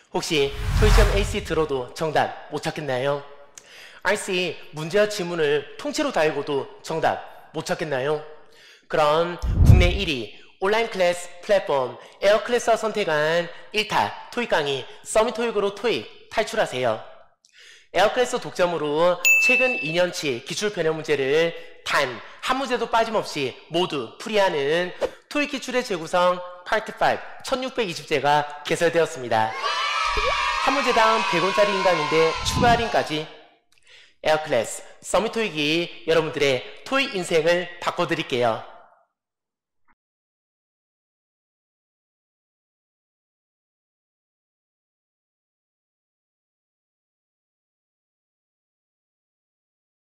혹시 토익점 AC 들어도 정답 못 찾겠나요? RC 문제와 지문을 통째로 다 읽어도 정답 못 찾겠나요? 그럼 국내 1위 온라인 클래스 플랫폼 에어클래스가 선택한 1타 토익 강의 서밋 토익으로 토익 탈출하세요. 에어클래스 독점으로 최근 2년치 기출 변형 문제를 단 한 문제도 빠짐없이 모두 풀이하는 토익 기출의 재구성 파트 5 1620제가 개설되었습니다. 한 문제당 100원짜리 인강인데 추가 할인까지. 에어클래스 서밋 토익이 여러분들의 토익 인생을 바꿔드릴게요.